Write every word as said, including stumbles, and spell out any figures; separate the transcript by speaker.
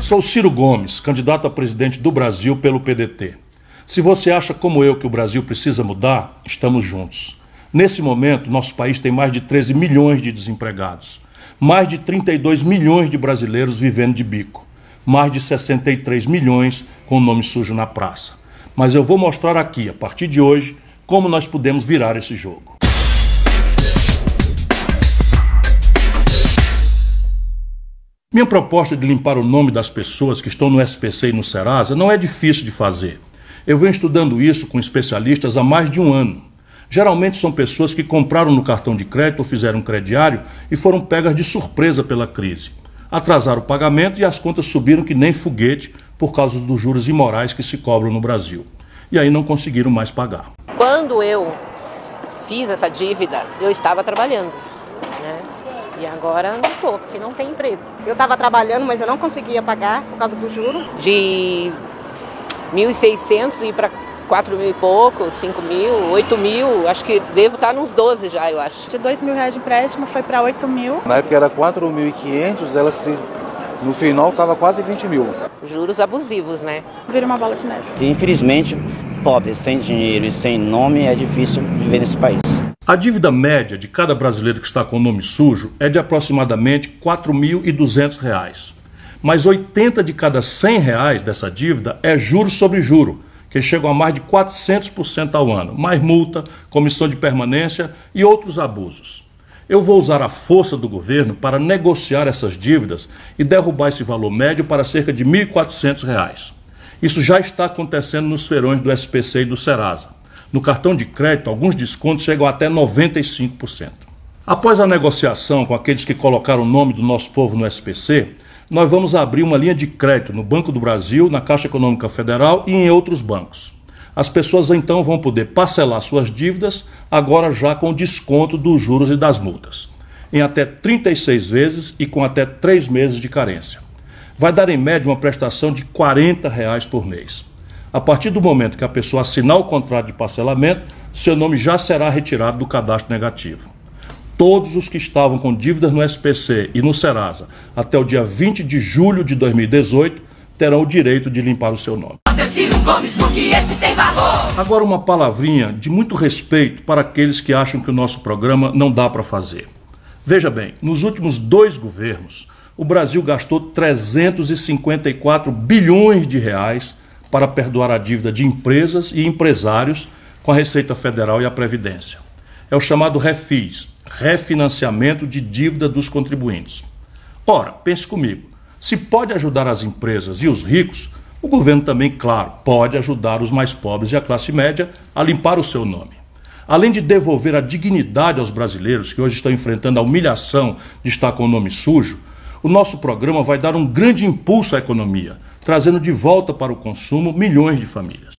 Speaker 1: Sou Ciro Gomes, candidato a presidente do Brasil pelo P D T. Se você acha como eu que o Brasil precisa mudar, estamos juntos. Nesse momento, nosso país tem mais de treze milhões de desempregados, mais de trinta e dois milhões de brasileiros vivendo de bico, mais de sessenta e três milhões com o nome sujo na praça. Mas eu vou mostrar aqui, a partir de hoje, como nós podemos virar esse jogo. Minha proposta de limpar o nome das pessoas que estão no S P C e no Serasa não é difícil de fazer. Eu venho estudando isso com especialistas há mais de um ano. Geralmente são pessoas que compraram no cartão de crédito ou fizeram um crediário e foram pegas de surpresa pela crise. Atrasaram o pagamento e as contas subiram que nem foguete por causa dos juros imorais que se cobram no Brasil. E aí não conseguiram mais pagar.
Speaker 2: Quando eu fiz essa dívida, eu estava trabalhando, né? E agora não estou, porque não tem emprego.
Speaker 3: Eu estava trabalhando, mas eu não conseguia pagar por causa do juro.
Speaker 2: De mil e seiscentos ir para quatro mil e pouco, cinco mil, oito mil, acho que devo estar nos doze já, eu acho.
Speaker 4: De dois mil reais de empréstimo foi para oito mil.
Speaker 5: Na época era quatro mil e quinhentos, ela se, no final estava quase vinte mil.
Speaker 2: Juros abusivos, né?
Speaker 4: Vira uma bola de neve.
Speaker 6: Infelizmente, pobre, sem dinheiro e sem nome, é difícil viver nesse país.
Speaker 1: A dívida média de cada brasileiro que está com o nome sujo é de aproximadamente quatro mil e duzentos reais. Mas oitenta de cada cem reais dessa dívida é juros sobre juro, que chegam a mais de quatrocentos por cento ao ano, mais multa, comissão de permanência e outros abusos. Eu vou usar a força do governo para negociar essas dívidas e derrubar esse valor médio para cerca de mil e quatrocentos reais. Isso já está acontecendo nos feirões do S P C e do Serasa. No cartão de crédito, alguns descontos chegam até noventa e cinco por cento. Após a negociação com aqueles que colocaram o nome do nosso povo no S P C, nós vamos abrir uma linha de crédito no Banco do Brasil, na Caixa Econômica Federal e em outros bancos. As pessoas então vão poder parcelar suas dívidas, agora já com desconto dos juros e das multas, em até trinta e seis vezes e com até três meses de carência. Vai dar em média uma prestação de quarenta reais por mês. A partir do momento que a pessoa assinar o contrato de parcelamento, seu nome já será retirado do cadastro negativo. Todos os que estavam com dívidas no S P C e no Serasa até o dia vinte de julho de dois mil e dezoito terão o direito de limpar o seu nome. Agora uma palavrinha de muito respeito para aqueles que acham que o nosso programa não dá para fazer. Veja bem, nos últimos dois governos, o Brasil gastou trezentos e cinquenta e quatro bilhões de reais para perdoar a dívida de empresas e empresários com a Receita Federal e a Previdência. É o chamado REFIS, Refinanciamento de Dívida dos Contribuintes. Ora, pense comigo, se pode ajudar as empresas e os ricos, o governo também, claro, pode ajudar os mais pobres e a classe média a limpar o seu nome. Além de devolver a dignidade aos brasileiros que hoje estão enfrentando a humilhação de estar com o nome sujo, o nosso programa vai dar um grande impulso à economia, trazendo de volta para o consumo milhões de famílias.